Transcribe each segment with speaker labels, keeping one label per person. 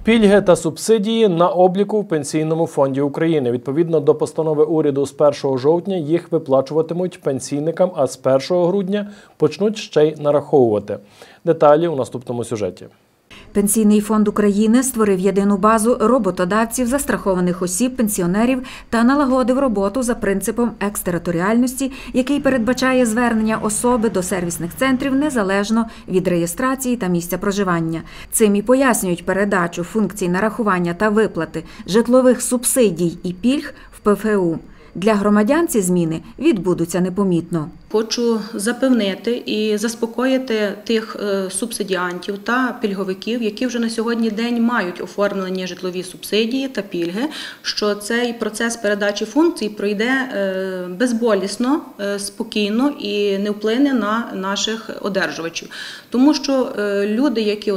Speaker 1: Пільги та субсидії на обліку в Пенсійному фонді України. Відповідно до постанови уряду з 1 жовтня їх виплачуватимуть пенсійникам, а з 1 грудня почнуть ще й нараховувати. Деталі у наступному сюжеті.
Speaker 2: Пенсійний фонд України створив єдину базу роботодавців, застрахованих осіб, пенсіонерів та налагодив роботу за принципом екстериторіальності, який передбачає звернення особи до сервісних центрів незалежно від реєстрації та місця проживання. Цим і пояснюють передачу функцій нарахування та виплати житлових субсидій і пільг в ПФУ. Для громадян ці зміни відбудуться непомітно.
Speaker 3: Хочу запевнити і заспокоїти тих субсидіантів та пільговиків, які вже на сьогодні день мають оформлені житлові субсидії та пільги, що цей процес передачі функцій пройде безболісно, спокійно і не вплине на наших одержувачів. Тому що люди, які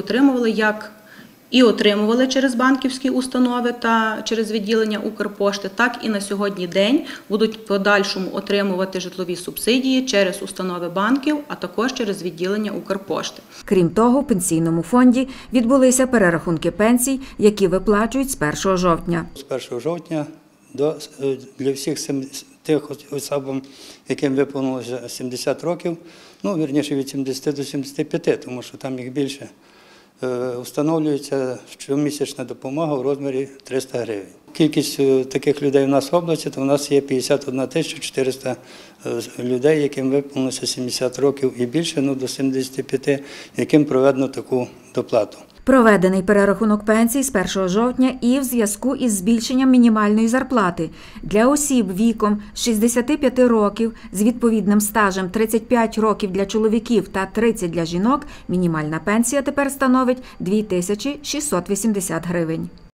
Speaker 3: отримували через банківські установи та через відділення Укрпошти, так і на сьогодні день будуть в подальшому отримувати житлові субсидії через установи банків, а також через відділення Укрпошти.
Speaker 2: Крім того, в Пенсійному фонді відбулися перерахунки пенсій, які виплачують з 1 жовтня.
Speaker 4: З 1 жовтня для всіх тих осіб, яким виповнилося 70 років, вірніше від 70 до 75, тому що там їх більше, встановлюється щомісячна допомога в розмірі 300 гривень. Кількість таких людей в нас в області, то в нас є 51 400 людей, яким виповнилося 70 років і більше, до 75, яким проведено таку доплату.
Speaker 2: Проведений перерахунок пенсій з 1 жовтня і в зв'язку із збільшенням мінімальної зарплати. Для осіб віком 65 років з відповідним стажем 35 років для чоловіків та 30 для жінок мінімальна пенсія тепер становить 2680 гривень.